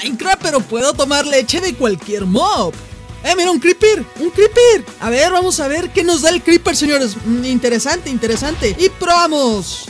Minecraft, pero puedo tomar leche de cualquier mob. Mira, un creeper, un creeper. A ver, vamos a ver qué nos da el creeper, señores. Interesante, interesante. Y probamos.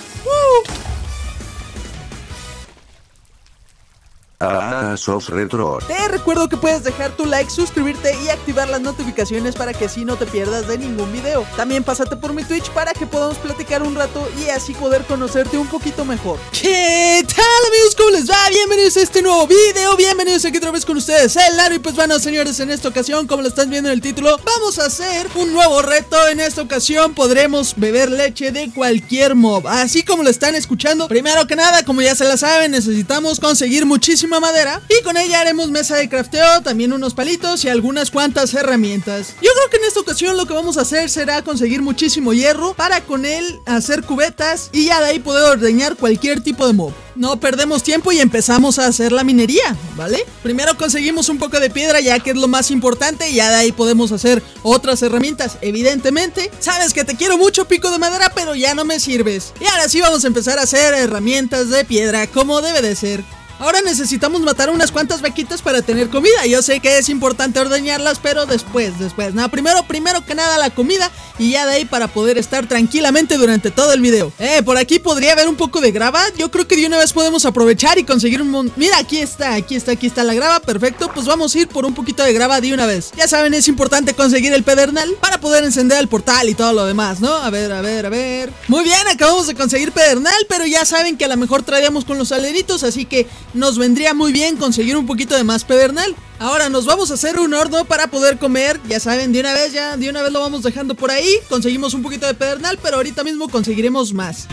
Sos retro. Te recuerdo que puedes dejar tu like, suscribirte y activar las notificaciones para que así no te pierdas de ningún video. También pásate por mi Twitch para que podamos platicar un rato y así poder conocerte un poquito mejor. ¿Qué tal, amigos? ¿Cómo les va? Bienvenidos a este nuevo video, bienvenidos aquí otra vez con ustedes, el Laro. Y pues bueno, señores, en esta ocasión, como lo están viendo en el título, vamos a hacer un nuevo reto. En esta ocasión podremos beber leche de cualquier mob, así como lo están escuchando. Primero que nada, como ya se la saben, necesitamos conseguir muchísima madera y con ella haremos mesa de crafteo, también unos palitos y algunas cuantas herramientas. Yo creo que en esta ocasión lo que vamos a hacer será conseguir muchísimo hierro para con él hacer cubetas y ya de ahí poder ordeñar cualquier tipo de mob. No perdemos tiempo y empezamos a hacer la minería, ¿vale? Primero conseguimos un poco de piedra, ya que es lo más importante, y ya de ahí podemos hacer otras herramientas. Evidentemente, sabes que te quiero mucho, pico de madera, pero ya no me sirves. Y ahora sí vamos a empezar a hacer herramientas de piedra, como debe de ser. Ahora necesitamos matar unas cuantas vaquitas para tener comida. Yo sé que es importante ordeñarlas, pero después. No, primero que nada la comida y ya de ahí para poder estar tranquilamente durante todo el video. Por aquí podría haber un poco de grava. Yo creo que de una vez podemos aprovechar y conseguir un Mira, aquí está la grava, perfecto. Pues vamos a ir por un poquito de grava de una vez. Ya saben, es importante conseguir el pedernal para poder encender el portal y todo lo demás, ¿no? A ver. Muy bien, acabamos de conseguir pedernal, pero ya saben que a lo mejor traíamos con los aleritos, así que nos vendría muy bien conseguir un poquito de más pedernal. Ahora nos vamos a hacer un horno para poder comer. Ya saben, de una vez lo vamos dejando por ahí. Conseguimos un poquito de pedernal, pero ahorita mismo conseguiremos más.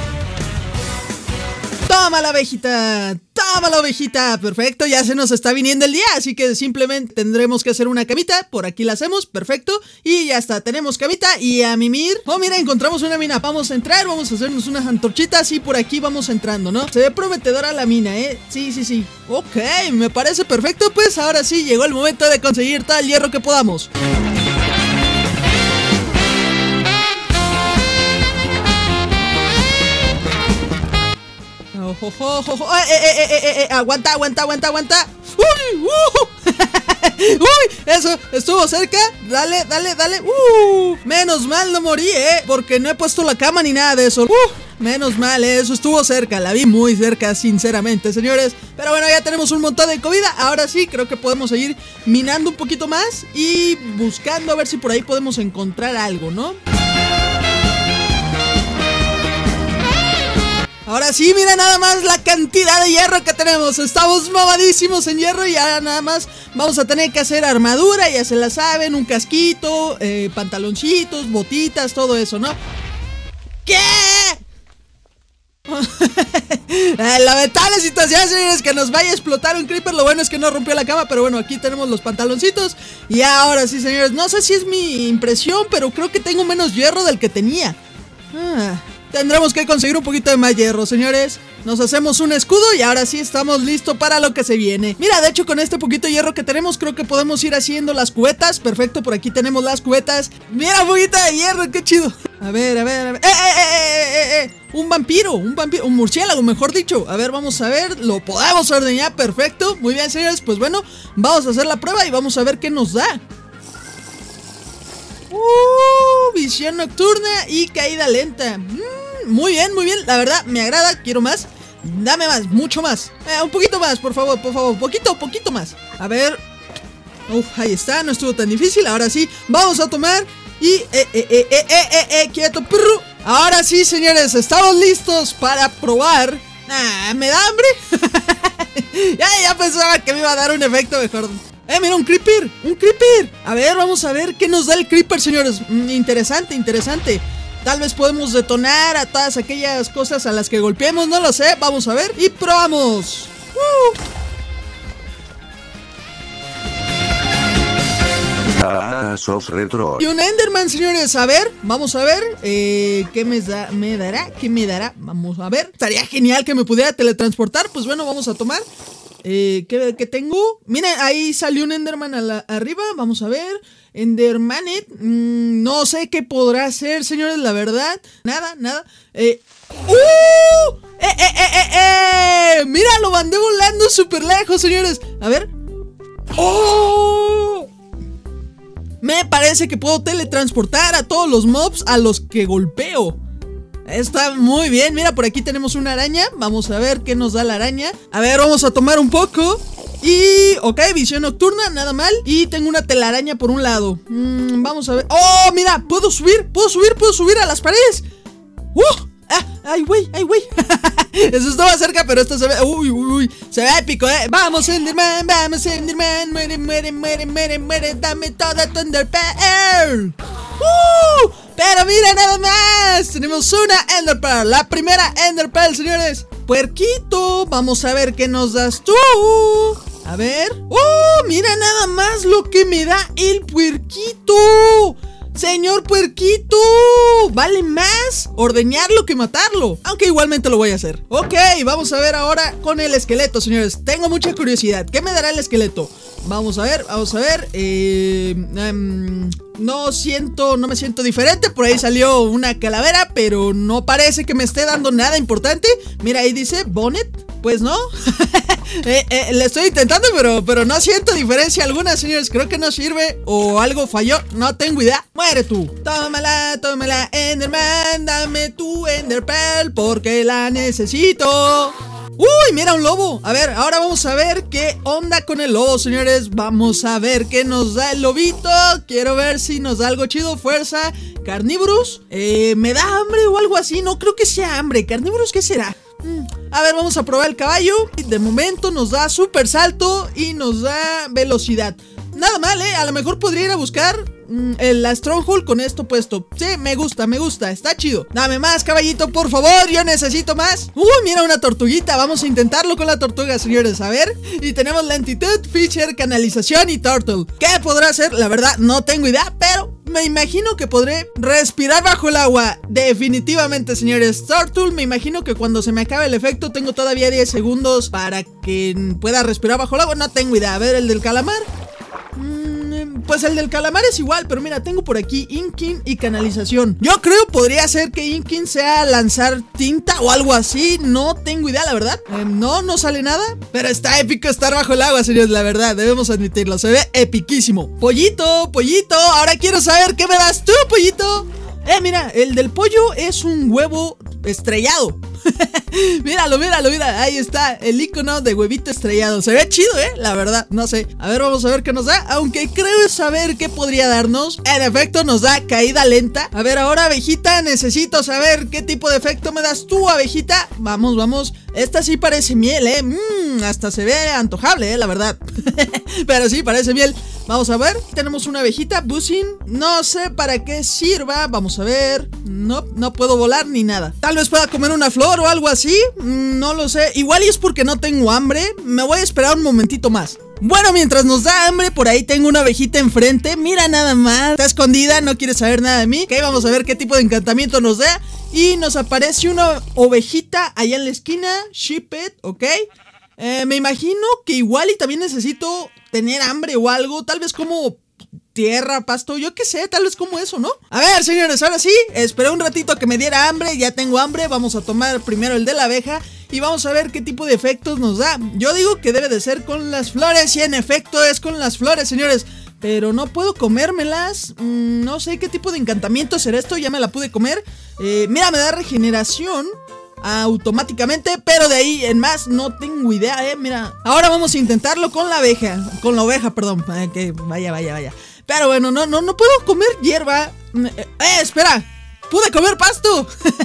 ¡Toma la ovejita! ¡Toma la ovejita! Perfecto, ya se nos está viniendo el día, así que simplemente tendremos que hacer una camita. Por aquí la hacemos, perfecto. Y ya está, tenemos camita y a mimir. Oh, mira, encontramos una mina. Vamos a entrar, vamos a hacernos unas antorchitas y por aquí vamos entrando, ¿no? Se ve prometedora la mina, Sí. Ok, me parece perfecto. Pues ahora sí, llegó el momento de conseguir todo el hierro que podamos. Aguanta. Uy, eso, estuvo cerca. Dale. Menos mal no morí, porque no he puesto la cama ni nada de eso. Menos mal, eso estuvo cerca. La vi muy cerca, sinceramente, señores. Pero bueno, ya tenemos un montón de comida. Ahora sí, creo que podemos seguir minando un poquito más y buscando a ver si por ahí podemos encontrar algo, ¿no? Ahora sí, mira nada más la cantidad de hierro que tenemos. Estamos mamadísimos en hierro y ahora nada más vamos a tener que hacer armadura, ya se la saben, un casquito, pantaloncitos, botitas, todo eso, ¿no? ¿Qué? Lamentable situación, señores, que nos vaya a explotar un creeper. Lo bueno es que no rompió la cama, pero bueno, aquí tenemos los pantaloncitos. Y ahora sí, señores, no sé si es mi impresión, pero creo que tengo menos hierro del que tenía. Tendremos que conseguir un poquito de más hierro, señores. Nos hacemos un escudo y ahora sí estamos listos para lo que se viene. Mira, de hecho con este poquito de hierro que tenemos creo que podemos ir haciendo las cubetas. Perfecto, por aquí tenemos las cubetas. Mira, un poquito de hierro, qué chido. A ver. Un vampiro, un murciélago, mejor dicho. A ver, vamos a ver, lo podemos ordeñar, perfecto. Muy bien, señores, pues bueno, vamos a hacer la prueba y vamos a ver qué nos da. Visión nocturna y caída lenta. Muy bien, la verdad me agrada, quiero más. Dame más, mucho más. Un poquito más, por favor, poquito más. A ver. Ahí está, no estuvo tan difícil. Ahora sí, vamos a tomar. Y, quieto, perro. Ahora sí, señores, estamos listos para probar. ¿Me da hambre? Ya pensaba que me iba a dar un efecto mejor. Mira, un creeper. A ver, vamos a ver qué nos da el creeper, señores. Interesante. Tal vez podemos detonar a todas aquellas cosas a las que golpeemos, no lo sé. Vamos a ver y probamos. Sos retro. Y un Enderman, señores. A ver, vamos a ver. ¿Qué me dará? Vamos a ver. Estaría genial que me pudiera teletransportar. Pues bueno, vamos a tomar. ¿Qué tengo? Miren, ahí salió un Enderman arriba. Vamos a ver. Endermanet. No sé qué podrá ser, señores, la verdad. Nada. Mira, lo mandé volando súper lejos, señores. A ver. ¡Oh! Me parece que puedo teletransportar a todos los mobs a los que golpeo. Está muy bien. Mira, por aquí tenemos una araña. Vamos a ver qué nos da la araña. A ver, vamos a tomar un poco. Y, ok, visión nocturna, nada mal. Y tengo una telaraña por un lado. Vamos a ver. ¡Oh, mira! Puedo subir a las paredes. ¡Ay, güey! Eso estaba cerca, pero esto se ve... Uy, se ve épico, Vamos, Enderman, muere. Dame toda tu Enderpearl. Pero mira nada más. Tenemos una Enderpearl, la primera Enderpearl, señores. Puerquito, vamos a ver qué nos das tú. A ver. Mira nada más lo que me da el puerquito. Señor puerquito, vale más ordeñarlo que matarlo. Aunque igualmente lo voy a hacer. Ok, vamos a ver ahora con el esqueleto, señores. Tengo mucha curiosidad. ¿Qué me dará el esqueleto? Vamos a ver. No me siento diferente. Por ahí salió una calavera, pero no parece que me esté dando nada importante. Mira, ahí dice Bonnet. Pues no. Le estoy intentando, pero no siento diferencia alguna, señores. Creo que no sirve o algo falló. No tengo idea. Muere tú. Tómala, Enderman. Dame tu Enderpearl porque la necesito. ¡Uy! Mira, un lobo. A ver, ahora vamos a ver qué onda con el lobo, señores. Vamos a ver qué nos da el lobito. Quiero ver si nos da algo chido. Fuerza, carnívoros. ¿Me da hambre o algo así? No creo que sea hambre. ¿Carnívoros qué será? A ver, vamos a probar el caballo. De momento nos da super salto y nos da velocidad. Nada mal, a lo mejor podría ir a buscar la Stronghold con esto puesto. Sí, me gusta, está chido. Dame más, caballito, por favor, yo necesito más. Mira una tortuguita, vamos a intentarlo con la tortuga, señores, a ver. Y tenemos lentitud, Fisher, canalización y turtle. ¿Qué podrá hacer? La verdad, no tengo idea, pero me imagino que podré respirar bajo el agua. Definitivamente, señores. Turtle, me imagino que cuando se me acabe el efecto tengo todavía 10 segundos para que pueda respirar bajo el agua. No tengo idea. A ver, el del calamar. Pues el del calamar es igual, pero mira, tengo por aquí Inking y canalización. Yo creo podría ser que Inking sea lanzar tinta o algo así. No tengo idea, la verdad. No sale nada. Pero está épico estar bajo el agua, señores, la verdad, debemos admitirlo. Se ve epiquísimo. Pollito, ahora quiero saber qué me das tú, pollito. Mira, el del pollo es un huevo estrellado. Míralo, ahí está el icono de huevito estrellado. Se ve chido, la verdad, no sé. A ver, vamos a ver qué nos da. Aunque creo saber qué podría darnos. En efecto, nos da caída lenta. A ver, ahora, abejita, necesito saber qué tipo de efecto me das tú, abejita. Vamos. Esta sí parece miel, hasta se ve antojable, la verdad. Pero sí, parece miel. Vamos a ver, tenemos una abejita, buzzing. No sé para qué sirva. Vamos a ver. No puedo volar ni nada. Tal vez pueda comer una flor o algo así. No lo sé. Igual y es porque no tengo hambre. Me voy a esperar un momentito más. Bueno, mientras nos da hambre, por ahí tengo una ovejita enfrente. Mira nada más, está escondida, no quiere saber nada de mí. Ok, vamos a ver qué tipo de encantamiento nos da. Y nos aparece una ovejita allá en la esquina, Sheepet, ok. Me imagino que igual y también necesito tener hambre o algo. Tal vez como tierra, pasto, yo qué sé, tal vez como eso, ¿no? A ver, señores, ahora sí, esperé un ratito a que me diera hambre. Ya tengo hambre, vamos a tomar primero el de la abeja y vamos a ver qué tipo de efectos nos da. Yo digo que debe de ser con las flores y en efecto es con las flores, señores. Pero no puedo comérmelas. No sé qué tipo de encantamiento será esto. Ya me la pude comer. Mira, me da regeneración automáticamente, pero de ahí en más no tengo idea, mira. Ahora vamos a intentarlo con la abeja. Con la oveja, perdón. Que vaya. Pero bueno, no puedo comer hierba. Espera. ¡Pude comer pasto!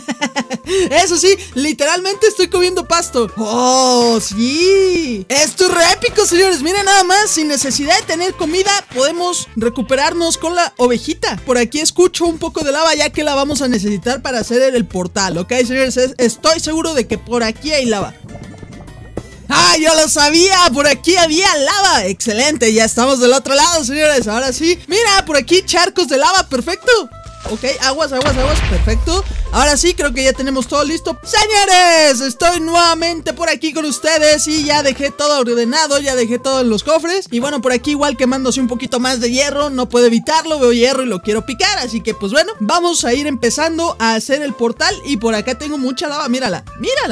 Eso sí, literalmente estoy comiendo pasto. ¡Oh, sí! Esto es re épico, señores. Miren nada más, sin necesidad de tener comida podemos recuperarnos con la ovejita. Por aquí escucho un poco de lava, ya que la vamos a necesitar para hacer el portal, ¿ok, señores? Estoy seguro de que por aquí hay lava. ¡Ah, yo lo sabía! Por aquí había lava. Excelente, ya estamos del otro lado, señores. Ahora sí. Mira, por aquí charcos de lava, perfecto. Ok, aguas, perfecto. Ahora sí, creo que ya tenemos todo listo. Señores, estoy nuevamente por aquí con ustedes y ya dejé todo ordenado, ya dejé todo en los cofres. Y bueno, por aquí igual quemándose un poquito más de hierro, no puedo evitarlo, veo hierro y lo quiero picar. Así que pues bueno, vamos a ir empezando a hacer el portal. Y por acá tengo mucha lava, mírala.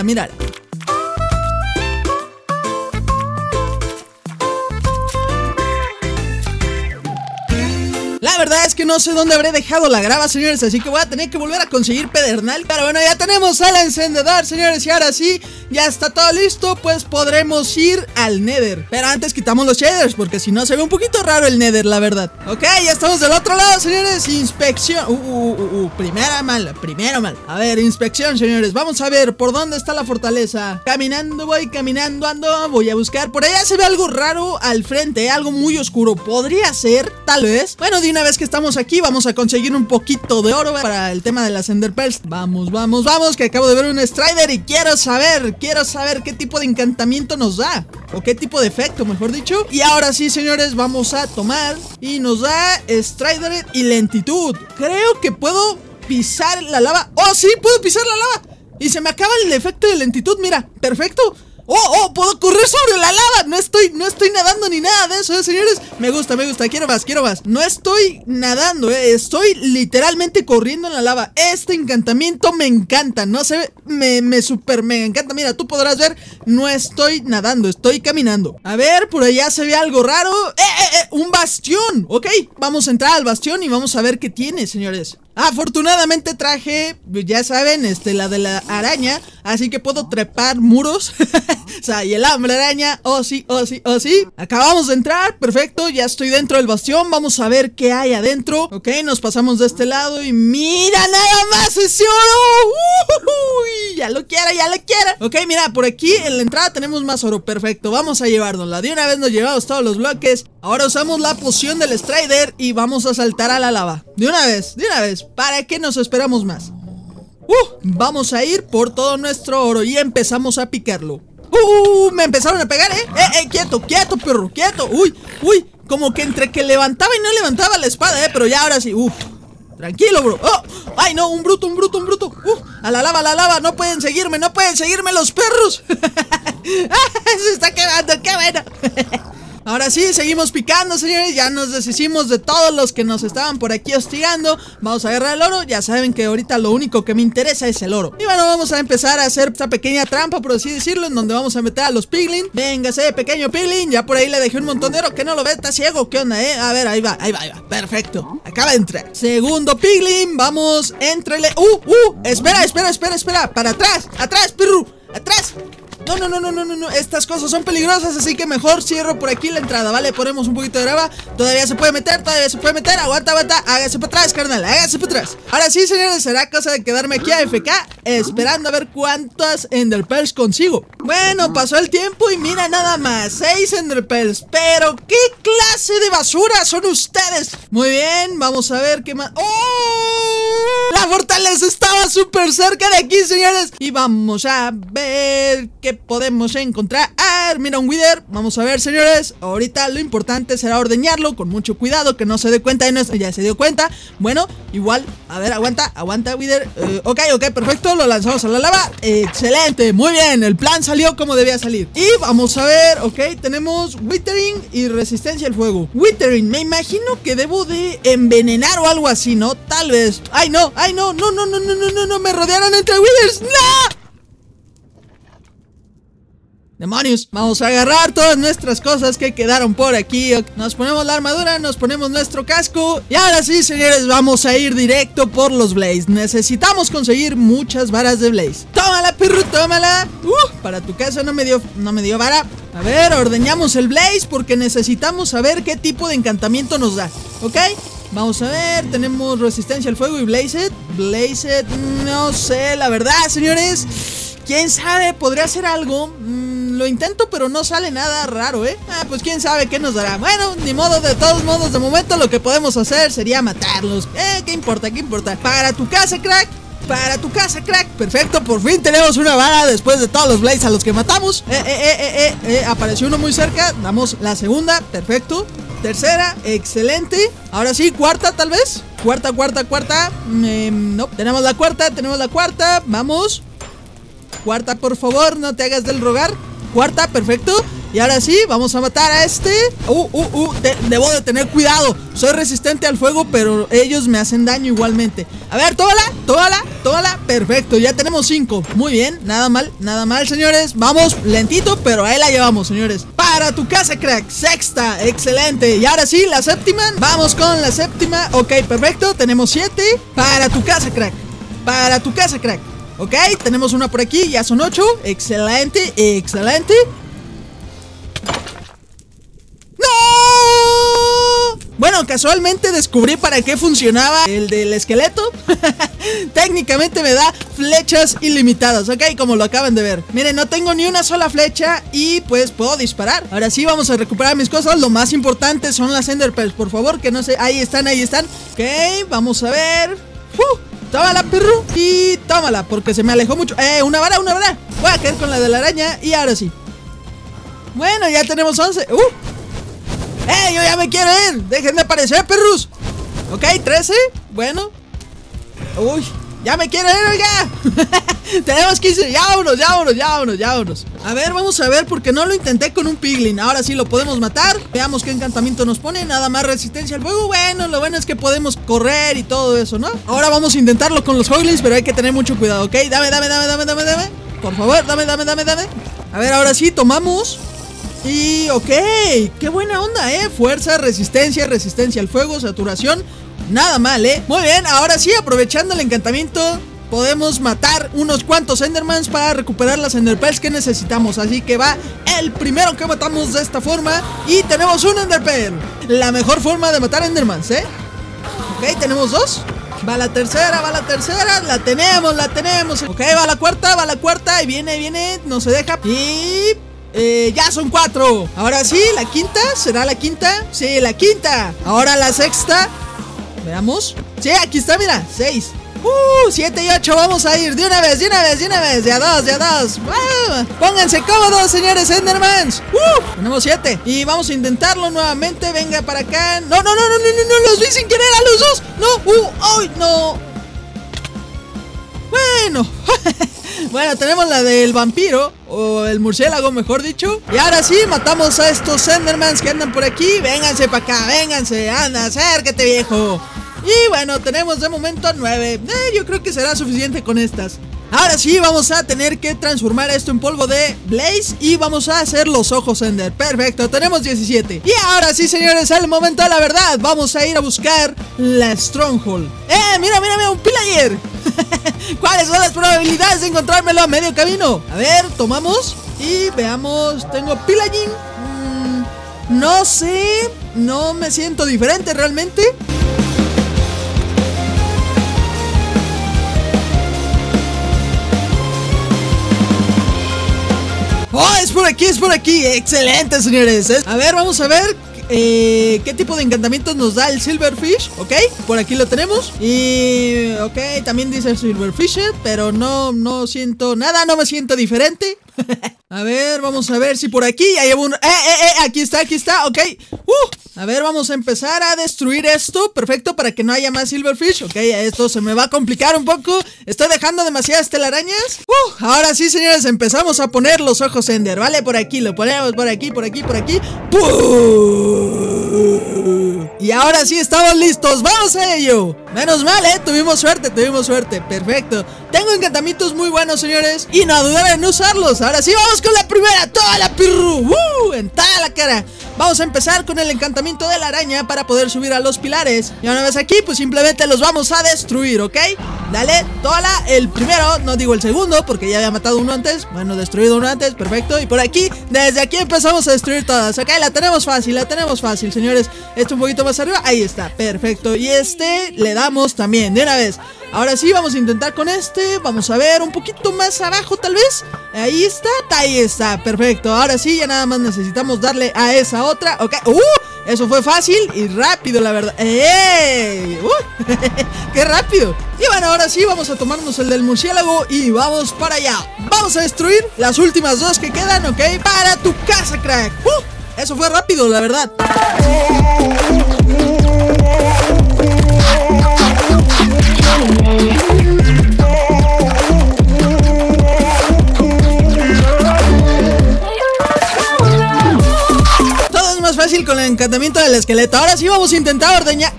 La verdad es que no sé dónde habré dejado la grava, señores, así que voy a tener que volver a conseguir pedernal. Pero bueno, ya tenemos el encendedor, señores, y ahora sí, ya está todo listo, pues podremos ir al Nether. Pero antes quitamos los shaders, porque si no se ve un poquito raro el Nether, la verdad. Ok, ya estamos del otro lado, señores, inspección. Primero mal. A ver, inspección, señores, vamos a ver por dónde está la fortaleza. Caminando ando, voy a buscar. Por allá se ve algo raro al frente, algo muy oscuro. Podría ser, tal vez. Bueno, de una vez que estamos aquí, vamos a conseguir un poquito de oro para el tema de las Ender Pearls. Vamos, que acabo de ver un Strider y quiero saber qué tipo de encantamiento nos da, o qué tipo de efecto, mejor dicho. Y ahora sí, señores, vamos a tomar y nos da Strider y lentitud. Creo que puedo pisar la lava. ¡Oh, sí! Puedo pisar la lava y se me acaba el efecto de lentitud, mira, perfecto. ¡Oh! ¡Puedo correr sobre la lava! No estoy nadando ni nada de eso, señores. Me gusta. Quiero más. No estoy nadando, estoy literalmente corriendo en la lava. Este encantamiento me encanta. No sé, me super mega encanta. Mira, tú podrás ver, no estoy nadando, estoy caminando. A ver, por allá se ve algo raro. Un bastión. Ok, vamos a entrar al bastión y vamos a ver qué tiene, señores. Afortunadamente traje, ya saben, la de la araña, así que puedo trepar muros. O sea, y el hambre araña, oh sí. Acabamos de entrar, perfecto, ya estoy dentro del bastión. Vamos a ver qué hay adentro. Ok, nos pasamos de este lado y mira nada más ese oro. Uy, ya lo quiero. Ok, mira, por aquí en la entrada tenemos más oro, perfecto, vamos a llevárnosla. De una vez nos llevamos todos los bloques. Ahora usamos la poción del Strider y vamos a saltar a la lava. De una vez. ¿Para qué nos esperamos más? Vamos a ir por todo nuestro oro y empezamos a picarlo. Me empezaron a pegar, quieto, perro, quieto. Uy, como que entre que levantaba y no levantaba la espada, pero ya ahora sí. Tranquilo, bro. Ay, no, un bruto. A la lava, no pueden seguirme los perros. Se está quemando, qué bueno. Ahora sí, seguimos picando, señores. Ya nos deshicimos de todos los que nos estaban por aquí hostigando. Vamos a agarrar el oro. Ya saben que ahorita lo único que me interesa es el oro. Y bueno, vamos a empezar a hacer esta pequeña trampa, por así decirlo, en donde vamos a meter a los piglin. Véngase, pequeño piglin. Ya por ahí le dejé un montón de oro. Que no lo ve, está ciego. ¿Qué onda, A ver, ahí va. Perfecto, acaba de entrar. Segundo piglin, vamos, éntrele. Espera. Para atrás, perro. Atrás. No, estas cosas son peligrosas, así que mejor cierro por aquí la entrada, ¿vale? Ponemos un poquito de grava, todavía se puede meter, aguanta, hágase para atrás, carnal, hágase para atrás. Ahora sí, señores, será cosa de quedarme aquí a FK, esperando a ver cuántas Ender Pearls consigo. Bueno, pasó el tiempo y mira nada más, 6 Ender Pearls, pero ¿qué clase de basura son ustedes? Muy bien, vamos a ver qué más. ¡Oh! La fortaleza estaba súper cerca de aquí, señores, y vamos a ver qué podemos encontrar. Mira un Wither. Vamos a ver, señores. Ahorita lo importante será ordeñarlo con mucho cuidado, que no se dé cuenta de nuestro... Ya se dio cuenta. Bueno, igual, a ver, aguanta, Wither. Ok, perfecto, lo lanzamos a la lava. Excelente, muy bien, el plan salió como debía salir. Y vamos a ver, ok, tenemos Withering y resistencia al fuego. Withering, me imagino que debo de envenenar o algo así, ¿no? Tal vez. Ay, no, me rodearon entre Withers. ¡No! ¡Demonios! Vamos a agarrar todas nuestras cosas que quedaron por aquí. Nos ponemos la armadura, nos ponemos nuestro casco. Y ahora sí, señores, vamos a ir directo por los Blaze. Necesitamos conseguir muchas varas de Blaze. ¡Tómala, perro, tómala! Para tu casa no me dio vara. A ver, ordeñamos el Blaze porque necesitamos saber qué tipo de encantamiento nos da. ¿Ok? Vamos a ver, tenemos resistencia al fuego y Blazed. No sé, la verdad, señores. ¿Quién sabe? Podría ser algo. Lo intento, pero no sale nada raro, pues quién sabe qué nos dará. Bueno, ni modo, de todos modos, de momento lo que podemos hacer sería matarlos. ¿Qué importa? Para tu casa, crack. Perfecto, por fin tenemos una vara después de todos los Blaze a los que matamos. Apareció uno muy cerca. Damos la segunda, perfecto. tercera, excelente. Ahora sí, cuarta tal vez. Cuarta. No, tenemos la cuarta. Vamos. Cuarta, por favor, no te hagas del rogar. Cuarta, perfecto. Y ahora sí, vamos a matar a este. Debo de tener cuidado. Soy resistente al fuego, pero ellos me hacen daño igualmente. A ver, tómala. Perfecto, ya tenemos 5. Muy bien, nada mal, señores. Vamos, lentito, pero ahí la llevamos, señores. Para tu casa, crack. Sexta, excelente. Y ahora sí, la séptima. Vamos con la séptima. Ok, perfecto, tenemos 7. Para tu casa, crack. Ok, tenemos una por aquí, ya son 8. Excelente. Bueno, casualmente descubrí para qué funcionaba el del esqueleto. Técnicamente me da flechas ilimitadas, ok, como lo acaban de ver. Miren, no tengo ni una sola flecha y pues puedo disparar. Ahora sí, vamos a recuperar mis cosas. Lo más importante son las Ender Pearls, por favor, que no se... Ahí están. Ok, vamos a ver. Tómala, perro. Y tómala, porque se me alejó mucho. Una vara. Voy a caer con la de la araña y ahora sí. Bueno, ya tenemos 11. Yo ya me quiero ir. Dejen de aparecer, perros. Ok, 13. Bueno. Uy, ya me quiero ir, oiga. Tenemos 15. Ya vámonos. A ver, vamos a ver, porque no lo intenté con un piglin. Ahora sí lo podemos matar. Veamos qué encantamiento nos pone. Nada más resistencia al fuego. Bueno, lo bueno es que podemos correr y todo eso, ¿no? Ahora vamos a intentarlo con los hoglins, pero hay que tener mucho cuidado, ¿ok? Dame. Por favor, dame. A ver, ahora sí, tomamos. Y ok, qué buena onda, fuerza, resistencia al fuego, saturación. Nada mal, muy bien, ahora sí, aprovechando el encantamiento, podemos matar unos cuantos Endermans para recuperar las Ender Pearls que necesitamos. Así que va el primero que matamos de esta forma. Y tenemos un Ender Pearl. La mejor forma de matar Endermans, Ok, tenemos 2. Va la tercera, la tenemos. Ok, va la cuarta, y viene, no se deja. Y... ya son 4. Ahora sí, la quinta. ¿Será la quinta? Sí, la quinta. Ahora la sexta. Veamos. Sí, aquí está, mira, 6. 7 y 8, vamos a ir de una vez. De a dos. Pónganse cómodos, señores Endermans. Tenemos 7. Y vamos a intentarlo nuevamente. Venga para acá. No, los vi sin querer a los dos. No, no. Bueno, tenemos la del vampiro, o el murciélago, mejor dicho. Y ahora sí, matamos a estos Endermans que andan por aquí. Vénganse para acá, anda, acércate, viejo. Y bueno, tenemos de momento 9. Yo creo que será suficiente con estas. Ahora sí, vamos a tener que transformar esto en polvo de Blaze y vamos a hacer los ojos Ender. Perfecto, tenemos 17. Y ahora sí, señores, es el momento de la verdad. Vamos a ir a buscar la Stronghold. Mira, un pillager. ¿Cuáles son las probabilidades de encontrármelo a medio camino? A ver, tomamos y veamos. Tengo pillaging. No sé, no me siento diferente realmente. Es por aquí. Excelente, señores. A ver, vamos a ver qué tipo de encantamientos nos da el Silverfish. Ok, por aquí lo tenemos. Y ok, también dice Silverfish, pero no siento nada, no me siento diferente. A ver, vamos a ver si por aquí hay un... aquí está, ok. A ver, vamos a empezar a destruir esto. Perfecto, para que no haya más Silverfish. Ok, esto se me va a complicar un poco. Estoy dejando demasiadas telarañas. Ahora sí, señores, empezamos a poner los ojos Ender, ¿vale? Por aquí, lo ponemos por aquí. Y ahora sí estamos listos, ¡vamos a ello! Menos mal, tuvimos suerte. Perfecto. Tengo encantamientos muy buenos, señores, y no dudaré en usarlos. Ahora sí, vamos con la primera, toda la pirru. En toda la cara. Vamos a empezar con el encantamiento de la araña para poder subir a los pilares. Y una vez aquí, pues simplemente los vamos a destruir, ¿ok? Dale, tóala, el primero, no digo el segundo, porque ya había matado uno antes. Bueno, destruido uno antes, perfecto. Y por aquí, desde aquí empezamos a destruir todas, ¿ok? La tenemos fácil, señores. Esto un poquito más arriba, ahí está, perfecto. Y este le damos también, de una vez. Ahora sí, vamos a intentar con este. Vamos a ver, un poquito más abajo tal vez. Ahí está, perfecto. Ahora sí, ya nada más necesitamos darle a esa otra. Ok, eso fue fácil y rápido, la verdad. ¡Qué rápido! Y bueno, ahora sí, vamos a tomarnos el del murciélago y vamos para allá. Vamos a destruir las últimas dos que quedan, ok. Para tu casa, crack. Eso fue rápido, la verdad. Todo es más fácil con el encantamiento del esqueleto. Ahora sí vamos a intentar ordeñar.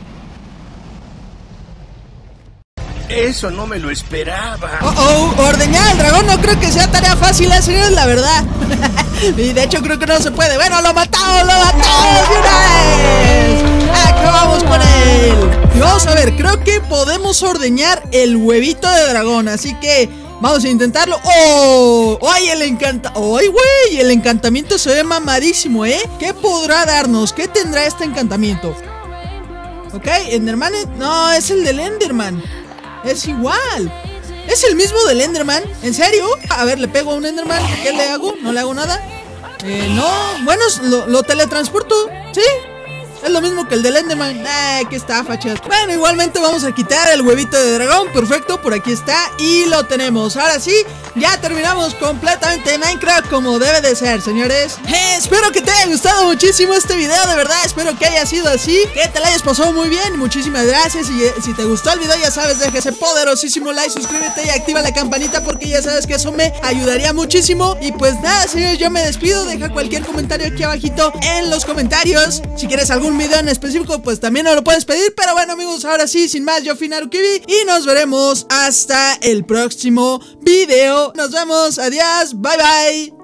Eso no me lo esperaba. Ordeñar al dragón no creo que sea tarea fácil, señores, la verdad. Y de hecho creo que no se puede. Bueno, lo matamos de una vez. Acabamos con él. Y vamos a ver, creo que podemos ordeñar el huevito de dragón. Así que vamos a intentarlo. ¡Ay, el el encantamiento se ve mamadísimo, ¿eh? ¿Qué podrá darnos? ¿Qué tendrá este encantamiento? Ok, Enderman. No, es el del Enderman. Es igual. Es el mismo del Enderman. ¿En serio? A ver, le pego a un Enderman. ¿Qué le hago? ¿No le hago nada? No. Bueno, lo teletransporto. ¿Sí? Es lo mismo que el del Enderman. Qué estafa, chat. Bueno, igualmente vamos a quitar el huevito de dragón. Perfecto, por aquí está. Y lo tenemos. Ahora sí, ya terminamos completamente Minecraft como debe de ser, señores. Espero que te haya gustado muchísimo este video. De verdad, espero que haya sido así, que te la hayas pasado muy bien. Muchísimas gracias. Y si te gustó el video, ya sabes, deja ese poderosísimo like, suscríbete y activa la campanita, porque ya sabes que eso me ayudaría muchísimo. Y pues nada, señores, yo me despido. Deja cualquier comentario aquí abajito en los comentarios. Si quieres algún video en específico, pues también nos lo puedes pedir. Pero bueno, amigos, ahora sí, sin más, yo fui Narukibi y nos veremos hasta el próximo video. Nos vemos, adiós, bye bye.